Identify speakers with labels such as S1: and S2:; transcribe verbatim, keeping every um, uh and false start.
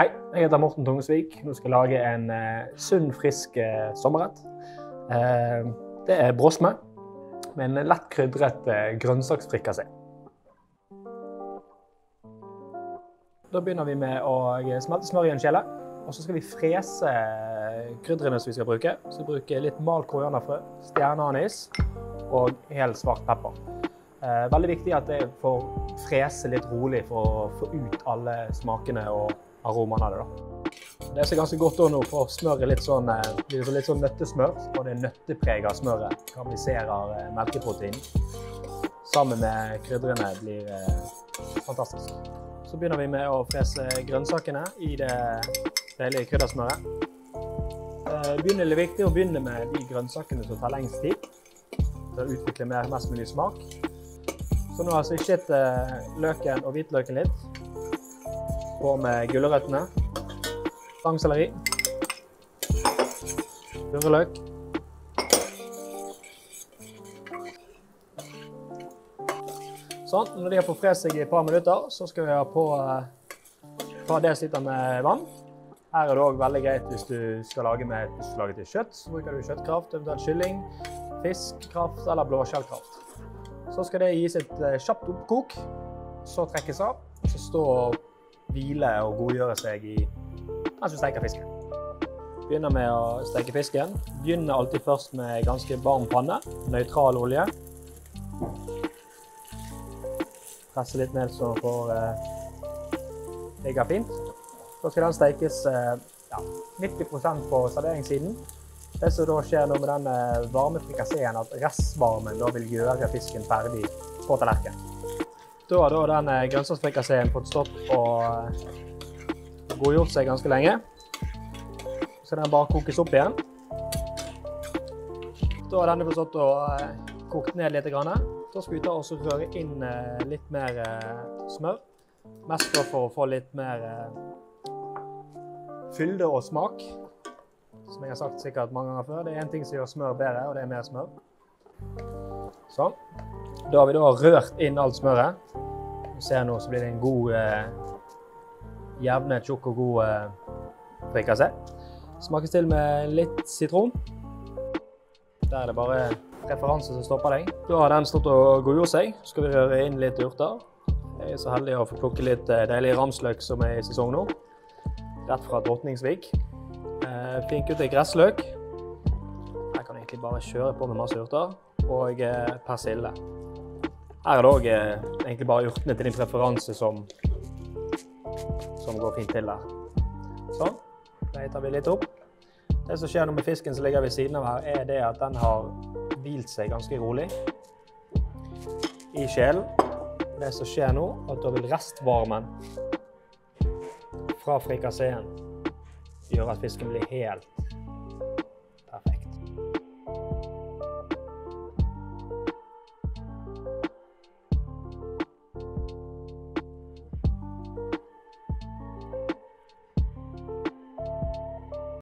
S1: Hei, jeg heter Morten Tungesvik. Nå skal jeg lage en eh, sunn, frisk eh, sommerrett. Eh, det er brosme med en lett krydret eh, grønnsaksfrikassé. Da begynner vi med å smelte smør i en kjele, og så skal vi frese krydderne som vi skal bruke. Så vi bruker litt malt korianderfrø, stjerneanis og hel svart pepper. Eh, veldig viktig at det får frese litt rolig for å få ut alle smakene og aromaen av det da. Det ser ganske godt nå, for smøret litt sånn, blir litt sånn nøttesmør, og det nøttepreg av smøret karamelliserer melkeprotein. Sammen med krydderne blir eh, fantastisk. Så begynner vi med å frese grønnsakene i det deilige kryddersmøret. Eh, begynner det viktig å begynne med de grønnsakene som tar lengst tid, for å utvikle mer, mest mulig smak. Så nå har jeg skjett eh, løken og hvitløken litt. På med gulrøttene, stangselleri, purreløk, sånn. Når de har fått frest seg i et par minutter, så skal vi ha på et par desiliter med vann. Her er det også veldig greit hvis du skal lage med, hvis du skal lage til kjøtt, så bruker du kjøttkraft, eventuelt kylling, fiskkraft eller blåskjellkraft. Så skal det gis et kjapt oppkok, så trekkes av, så står hvile og godgjøre seg i mens du steker fisken. Begynner med å steke fisken. Begynner alltid først med ganske varm panne, nøytral olje. Presse litt ned så den får eh, ligge fint. Så skal den stekes eh, ja, nitti prosent på serveringssiden. Det som da skjer nå med den varme frikasseen, at restvarmen da vil gjøre fisken ferdig på tallerken. Da har da den grønnsaksfrikasseen fått stått og godgjort seg ganske lenge. Så skal den bare kokes opp igjen. Da har denne fått stått og kokt ned litt. Da skal vi ta og røre inn litt mer smør. Mest for å få litt mer fylde og smak. Som jeg har sagt sikkert mange ganger før, det er en ting som gjør smør bedre, og det er mer smør. Sånn. Da har vi da rørt inn alt smøret. Du ser nå så blir det en god, eh, jevnet, tjukk og god eh, frikassé. Smakes til med litt sitron. Der er det bare preferanse som stopper deg. Da har den stått og godgjort seg. Så skal vi røre inn litt urter. Jeg er så heldig å få plukke litt deilig ramsløk som er i sesong nå. Rett fra Drottningsvik. Eh, Finkuttet gressløk. Her kan jeg egentlig bare kjøre på med masse urter. Og eh, persille. Her er det også eh, egentlig bare urtene til din preferanse som, som går fint til der. Sånn, det tar vi litt opp. Det som skjer nå med fisken som ligger ved siden av her, er det at den har hvilt seg ganske rolig i kjelen. Det som skjer nå, at da vil restvarmen fra frikasseen gjøre at fisken blir helt